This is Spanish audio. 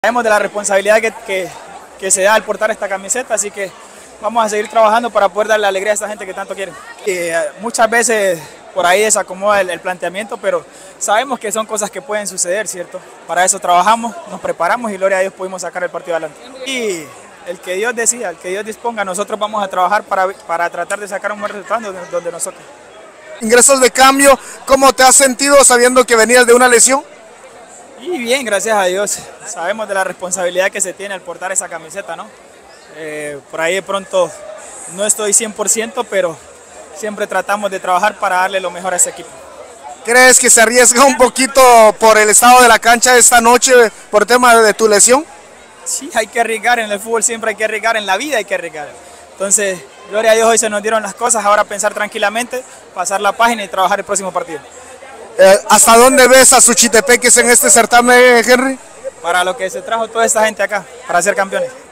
Sabemos de la responsabilidad que se da al portar esta camiseta, así que vamos a seguir trabajando para poder darle alegría a esta gente que tanto quiere. Muchas veces por ahí desacomoda el planteamiento, pero sabemos que son cosas que pueden suceder, ¿cierto? Para eso trabajamos, nos preparamos y gloria a Dios pudimos sacar el partido adelante. Y el que Dios decida, el que Dios disponga, nosotros vamos a trabajar para tratar de sacar un buen resultado donde nosotros. Ingresos de cambio, ¿cómo te has sentido sabiendo que venías de una lesión? Y bien, gracias a Dios. Sabemos de la responsabilidad que se tiene al portar esa camiseta, ¿no? Por ahí de pronto no estoy 100%, pero siempre tratamos de trabajar para darle lo mejor a ese equipo. ¿Crees que se arriesga un poquito por el estado de la cancha esta noche por tema de tu lesión? Sí, hay que arriesgar, en el fútbol siempre hay que arriesgar, en la vida hay que arriesgar. Entonces, gloria a Dios, hoy se nos dieron las cosas, ahora pensar tranquilamente, pasar la página y trabajar el próximo partido. ¿Hasta dónde ves a Suchitepeques en este certamen, Henry? Para lo que se trajo toda esta gente acá, para ser campeones.